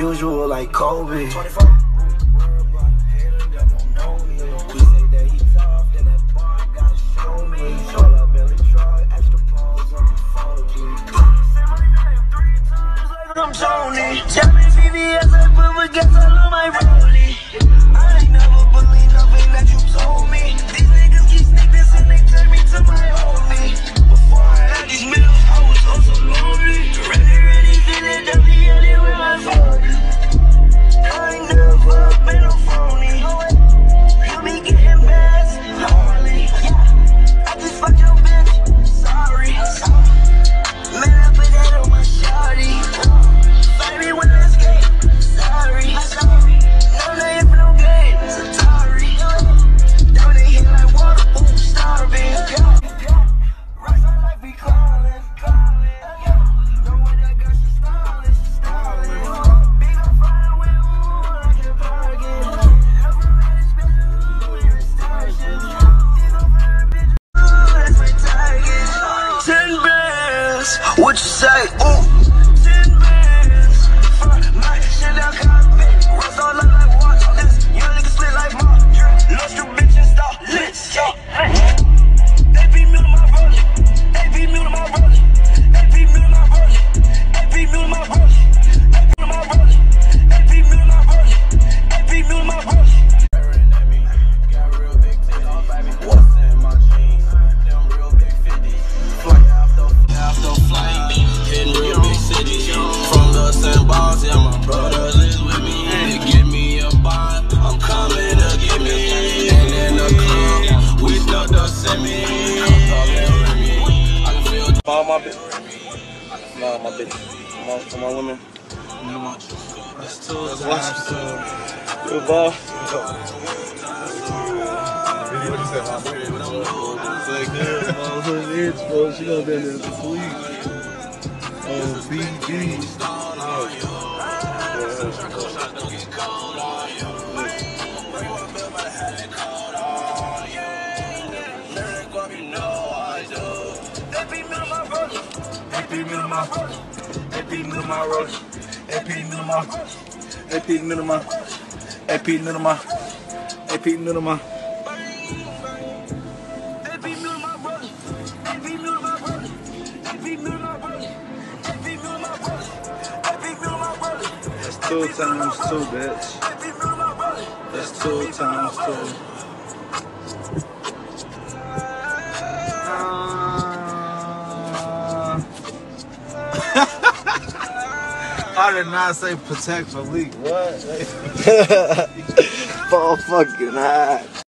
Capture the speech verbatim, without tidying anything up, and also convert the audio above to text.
usual like Kobe. I'm Tony. Tell me V V S, I put a guess all on my rollie. I ain't never believe nothing that you told me. These niggas keep sneaking and they turn me to my homie. Before I had these meals, I was oh so lonely. Ready, ready, feeling dirty anywhere I found you. I ain't never been a phony. You be getting bad, lonely. Yeah, I just fucked your bitch. Sorry. Man, I put that on my shawty. Baby, when I skate, sorry. No name for no game, Atari. Down in here like water, ooh, starving. Rocks on life, be calling, calling. Know what that girl, she styling, she styling. Big on fire with ooh, I can park it. Ever ready to spend ooh, in extortion. These on fire, bitch, ooh, that's my target. Ten bands, what you say, ooh. All my bitch. No, my bitch. Come on, come on, women. That's two times two. Good ball. What you say, my baby? It's like, yeah, her edge, bro. She gonna be in there to sleep. Oh, B D. A P middle my roach, A P middle my, A P middle my, A P middle my, A P middle my. That's two times two, bitch. That's two times two. I did not say protect for leak. What? Ball fucking hot.